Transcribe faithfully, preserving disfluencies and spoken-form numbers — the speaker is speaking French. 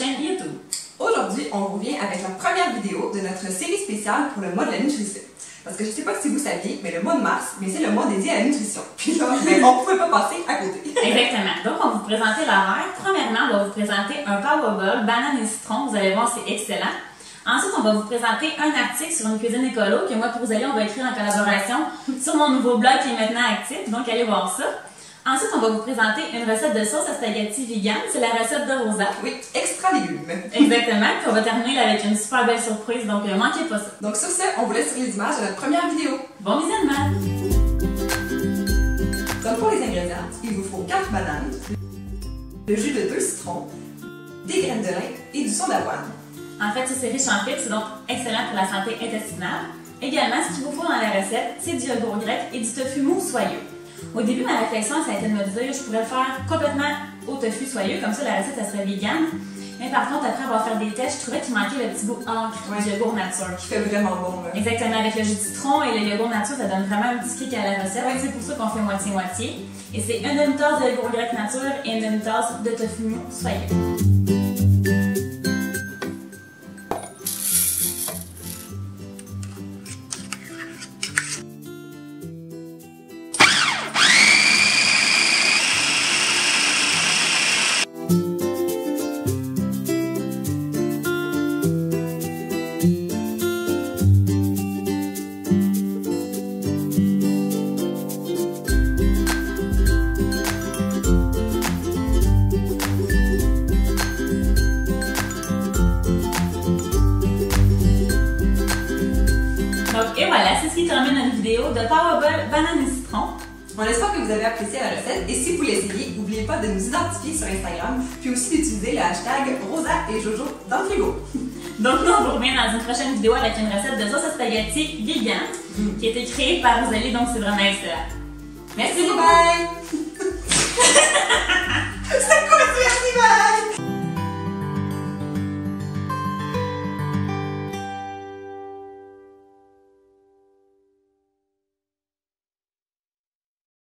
chaîne YouTube. Aujourd'hui, on revient avec la première vidéo de notre série spéciale pour le mois de la nutrition. Parce que je ne sais pas si vous saviez, mais le mois de mars, mais c'est le mois dédié à la nutrition. Puis là, ben, on ne pouvait pas passer à côté. Exactement. Donc, on va vous présenter l'horaire. Premièrement, on va vous présenter un Powerball, banane et citron. Vous allez voir, c'est excellent. Ensuite, on va vous présenter un article sur une cuisine écolo que moi et Rosalie, on va écrire en collaboration sur mon nouveau blog qui est maintenant actif. Donc, allez voir ça. Ensuite, on va vous présenter une recette de sauce à spaghetti vegan. C'est la recette de Rosa. Oui, extra légumes. Exactement. Puis on va terminer avec une super belle surprise. Donc, ne manquez pas ça. Donc, sur ce, on vous laisse sur les images de notre première vidéo. Bon visionnement! Donc, pour les ingrédients, il vous faut quatre bananes, le jus de deux citrons, des graines de lin et du son d'avoine. En fait, ça c'est riche en fibres, c'est donc excellent pour la santé intestinale. Également, ce qu'il vous faut dans la recette, c'est du yogourt grec et du tofu mou soyeux. Au début, ma réflexion, ça a été de me dire je pourrais le faire complètement au tofu soyeux, comme ça la recette, elle serait vegan. Mais par contre, après avoir fait des tests, je trouvais qu'il manquait le petit goût ancre du yogourt nature. Qui fait vraiment bon. Là. Exactement, avec le jus de citron et le yogourt nature, ça donne vraiment un petit kick à la recette. Ouais. C'est pour ça qu'on fait moitié-moitié. Et c'est une demi-tasse de yogourt grec nature et une demi-tasse de tofu mou soyeux. Et voilà, c'est ce qui termine notre vidéo de Powerball banane et citron. On espère que vous avez apprécié la recette et si vous l'essayez, n'oubliez pas de nous identifier sur Instagram puis aussi d'utiliser le hashtag Rosa et Jojo dans le frigo. Donc nous, on vous revient dans une prochaine vidéo avec une recette de sauce à spaghetti vegan mm. qui a été créée par Rosalie, donc c'est vraiment excellent. Merci, Merci beaucoup! Bye!